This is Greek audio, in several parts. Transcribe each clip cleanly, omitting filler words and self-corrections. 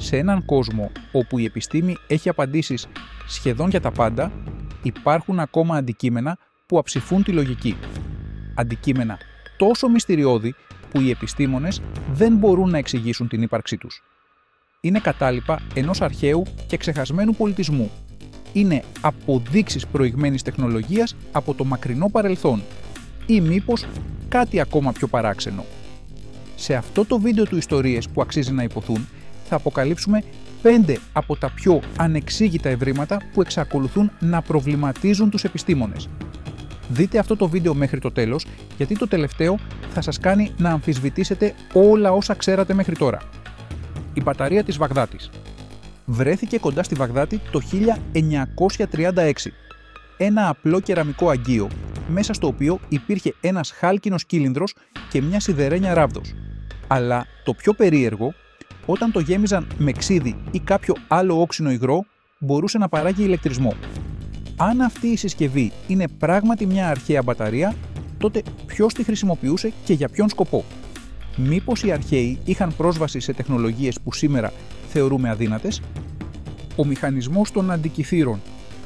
Σε έναν κόσμο όπου η επιστήμη έχει απαντήσεις σχεδόν για τα πάντα, υπάρχουν ακόμα αντικείμενα που αψηφούν τη λογική. Αντικείμενα τόσο μυστηριώδη που οι επιστήμονες δεν μπορούν να εξηγήσουν την ύπαρξή τους. Είναι κατάλοιπα ενός αρχαίου και ξεχασμένου πολιτισμού. Είναι αποδείξεις προηγμένης τεχνολογίας από το μακρινό παρελθόν ή μήπως κάτι ακόμα πιο παράξενο. Σε αυτό το βίντεο του Ιστορίες που αξίζει να υποθούν, θα αποκαλύψουμε 5 από τα πιο ανεξήγητα ευρήματα που εξακολουθούν να προβληματίζουν τους επιστήμονες. Δείτε αυτό το βίντεο μέχρι το τέλος, γιατί το τελευταίο θα σας κάνει να αμφισβητήσετε όλα όσα ξέρατε μέχρι τώρα. Η μπαταρία της Βαγδάτης βρέθηκε κοντά στη Βαγδάτη το 1936. Ένα απλό κεραμικό αγγείο, μέσα στο οποίο υπήρχε ένας χάλκινος κύλινδρος και μια σιδερένια ράβδος. Αλλά το πιο περίεργο, όταν το γέμιζαν με ξύδι ή κάποιο άλλο όξινο υγρό, μπορούσε να παράγει ηλεκτρισμό. Αν αυτή η συσκευή είναι πράγματι μια αρχαία μπαταρία, τότε ποιος τη χρησιμοποιούσε και για ποιον σκοπό? Μήπως οι αρχαίοι είχαν πρόσβαση σε τεχνολογίες που σήμερα θεωρούμε αδύνατες? Ο μηχανισμός των αντικυθύρων.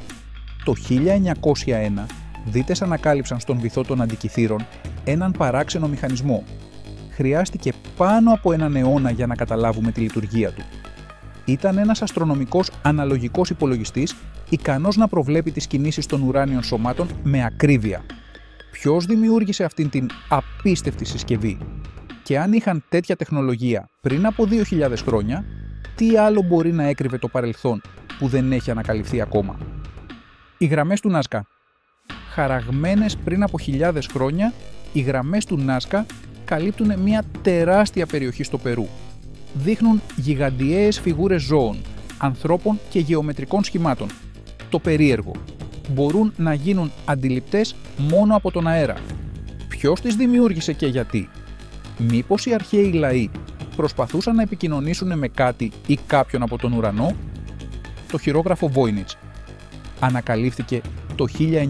Το 1901, δίτες ανακάλυψαν στον βυθό των αντικυθύρων έναν παράξενο μηχανισμό. Χρειάστηκε πάνω από έναν αιώνα για να καταλάβουμε τη λειτουργία του. Ήταν ένας αστρονομικός αναλογικός υπολογιστής, ικανός να προβλέπει τις κινήσεις των ουράνιων σωμάτων με ακρίβεια. Ποιος δημιούργησε αυτήν την απίστευτη συσκευή? Και αν είχαν τέτοια τεχνολογία πριν από 2.000 χρόνια, τι άλλο μπορεί να έκρυβε το παρελθόν που δεν έχει ανακαλυφθεί ακόμα? Οι γραμμές του Νάσκα. Χαραγμένες πριν από χιλιάδες χρόνια, οι γραμμές του Νάσκα καλύπτουν μια τεράστια περιοχή στο Περού. Δείχνουν γιγαντιαίες φιγούρες ζώων, ανθρώπων και γεωμετρικών σχημάτων. Το περίεργο. Μπορούν να γίνουν αντιληπτές μόνο από τον αέρα. Ποιος τις δημιούργησε και γιατί? Μήπως οι αρχαίοι λαοί προσπαθούσαν να επικοινωνήσουν με κάτι ή κάποιον από τον ουρανό? Το χειρόγραφο Voynich ανακαλύφθηκε το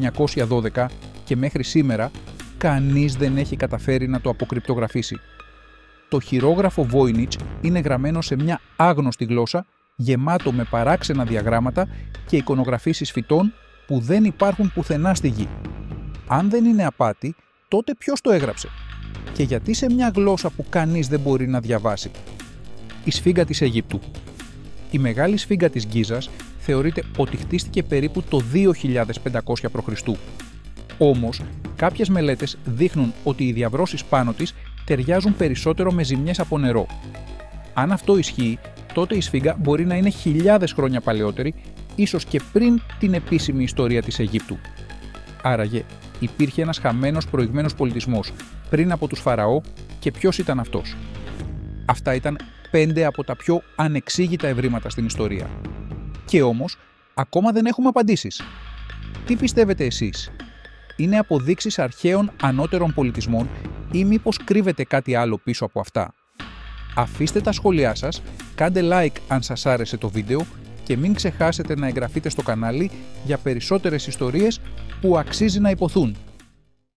1912 και μέχρι σήμερα κανείς δεν έχει καταφέρει να το αποκρυπτογραφήσει. Το χειρόγραφο Voynich είναι γραμμένο σε μια άγνωστη γλώσσα, γεμάτο με παράξενα διαγράμματα και εικονογραφήσεις φυτών που δεν υπάρχουν πουθενά στη γη. Αν δεν είναι απάτη, τότε ποιος το έγραψε? Και γιατί σε μια γλώσσα που κανείς δεν μπορεί να διαβάσει? Η σφίγγα της Αιγύπτου. Η μεγάλη σφίγγα της Γκίζας θεωρείται ότι χτίστηκε περίπου το 2500 π.Χ. Όμως, κάποιες μελέτες δείχνουν ότι οι διαβρώσεις πάνω της ταιριάζουν περισσότερο με ζυμιές από νερό. Αν αυτό ισχύει, τότε η σφίγγα μπορεί να είναι χιλιάδες χρόνια παλαιότερη, ίσως και πριν την επίσημη ιστορία της Αιγύπτου. Άραγε, υπήρχε ένας χαμένος προηγμένος πολιτισμός πριν από τους Φαραώ, και ποιος ήταν αυτός? Αυτά ήταν 5 από τα πιο ανεξήγητα ευρήματα στην ιστορία. Και όμως, ακόμα δεν έχουμε απαντήσεις. Τι πιστεύετε εσείς? Είναι αποδείξεις αρχαίων ανώτερων πολιτισμών ή μήπως κρύβεται κάτι άλλο πίσω από αυτά? Αφήστε τα σχόλιά σας, κάντε like αν σας άρεσε το βίντεο και μην ξεχάσετε να εγγραφείτε στο κανάλι για περισσότερες ιστορίες που αξίζει να υποθούν.